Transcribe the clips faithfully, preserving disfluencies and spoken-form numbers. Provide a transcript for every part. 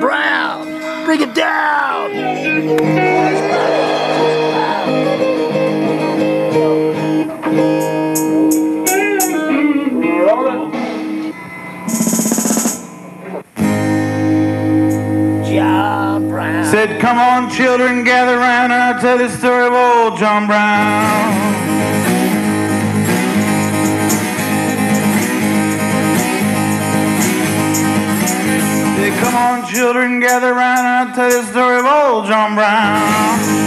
Brown, bring it down! John Brown said, come on children, gather round, and I'll tell the story of old John Brown. Come on, children, gather round, and I'll tell you the story of old John Brown.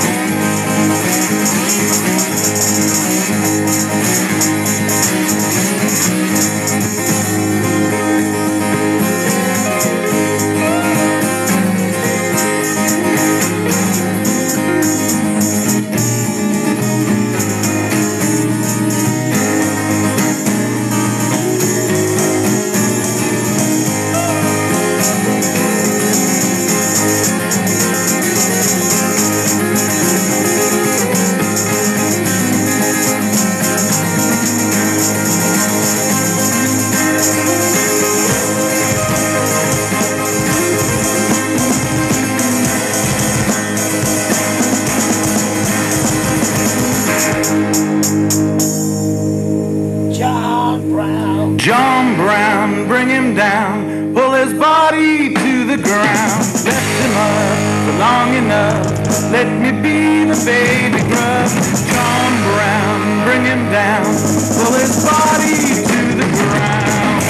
John Brown, bring him down, pull his body to the ground. Left him up for long enough, let me be the baby grub. John Brown, bring him down, pull his body to the ground.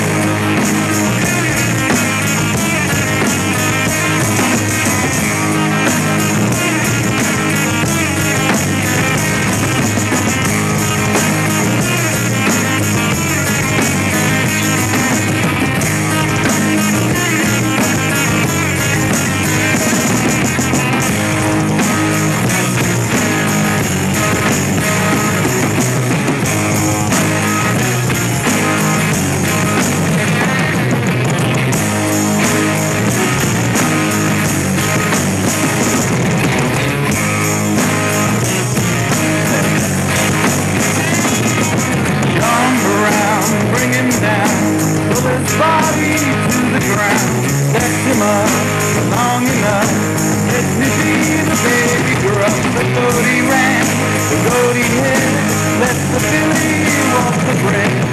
Body to the ground, left him up long enough, let me be the baby grub. The goat he ran, the goat he hid, let the filly walk the bread.